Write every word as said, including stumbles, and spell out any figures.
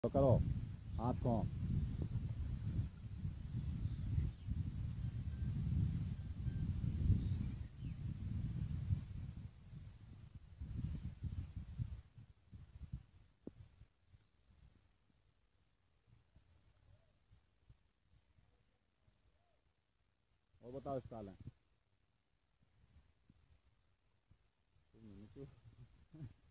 तो करो हाथ को। वो बताओ इसका हाल है।